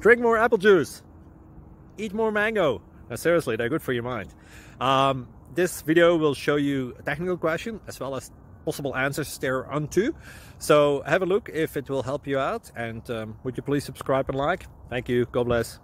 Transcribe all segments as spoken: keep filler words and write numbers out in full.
drink more apple juice, eat more mango. Now, seriously, they're good for your mind. Um, this video will show you a technical question as well as possible answers thereunto. So have a look if it will help you out, and um, would you please subscribe and like? Thank you. God bless.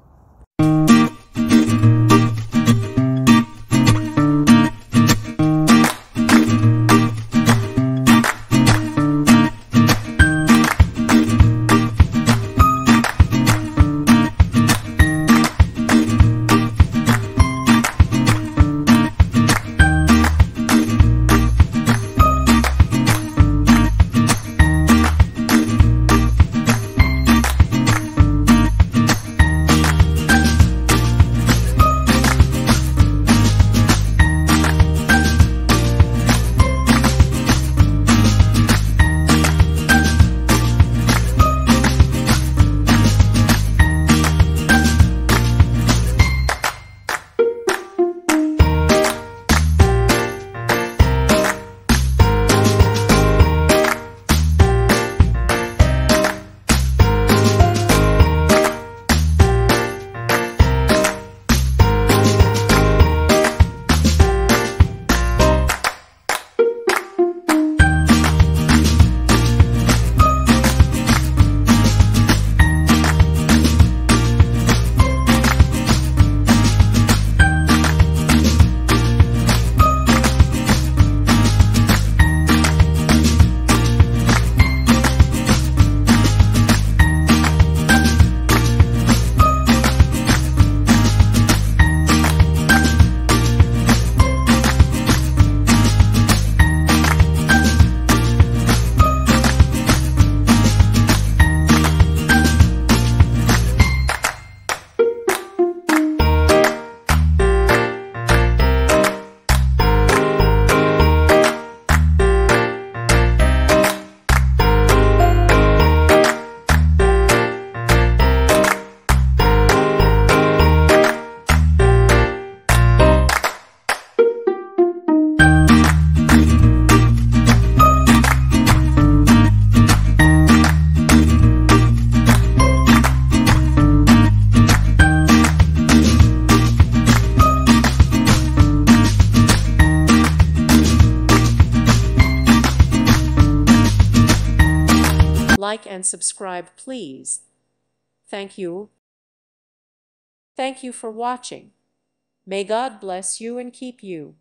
Like and subscribe, please. Thank you. Thank you for watching. May God bless you and keep you.